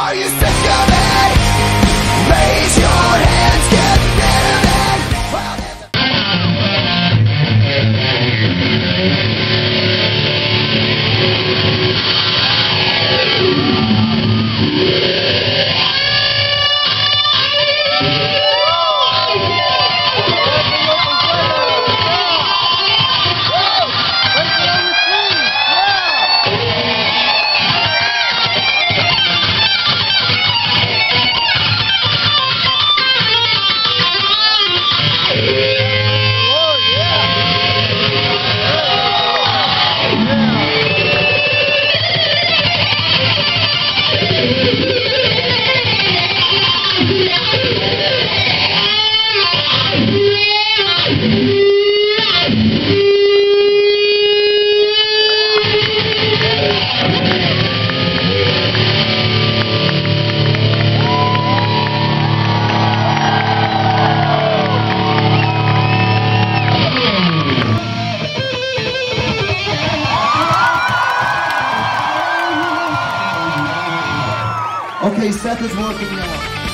Are you sick of it? Raise your hands, get rid of it. Okay, Seth is working now.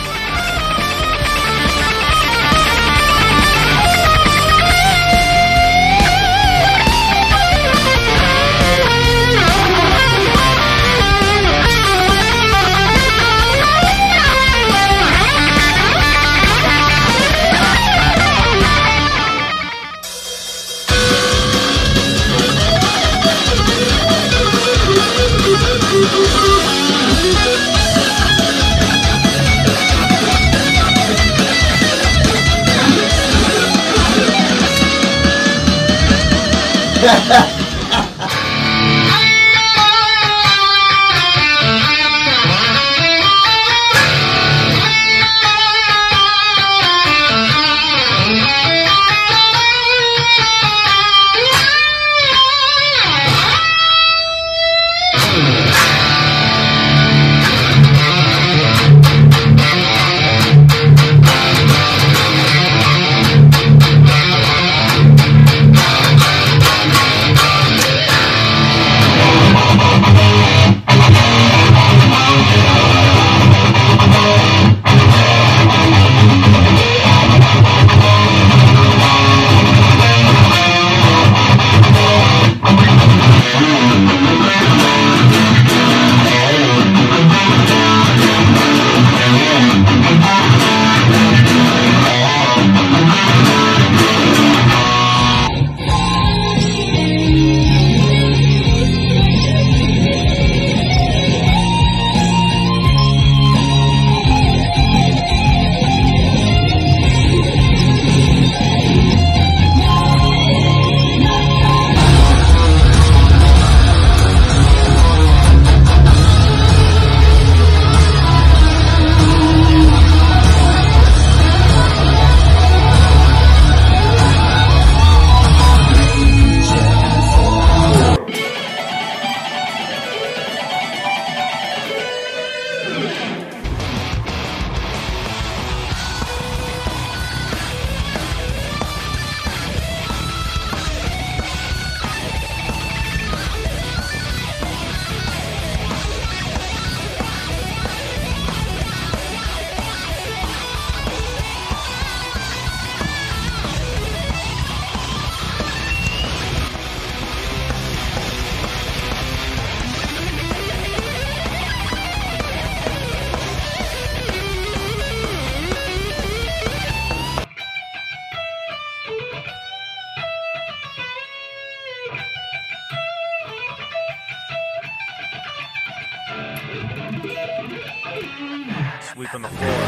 Sweeping the floor.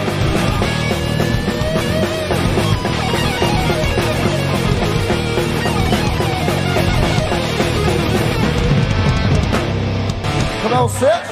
Come on, Seth.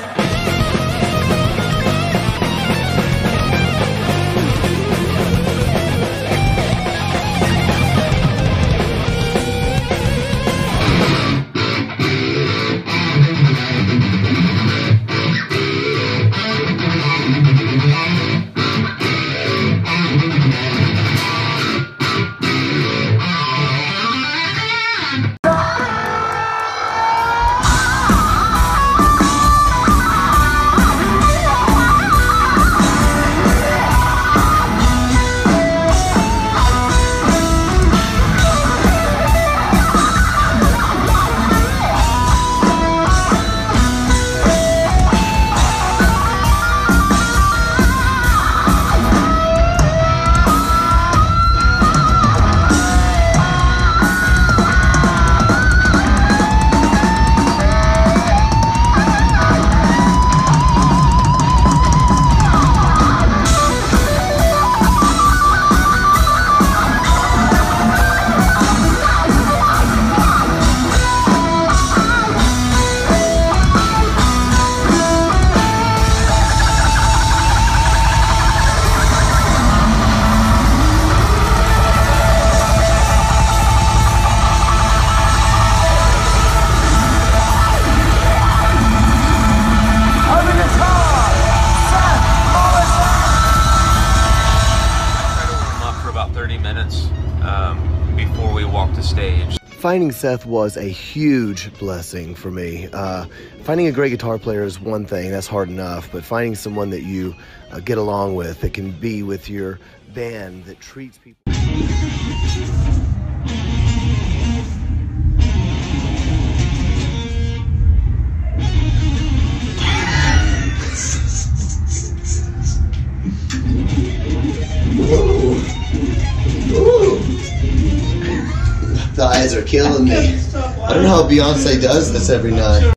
finding Seth was a huge blessing for me. Finding a great guitar player is one thing, that's hard enough, but finding someone that you get along with, that can be with your band, that treats people. The eyes are killing me. I don't know how Beyonce does this every night.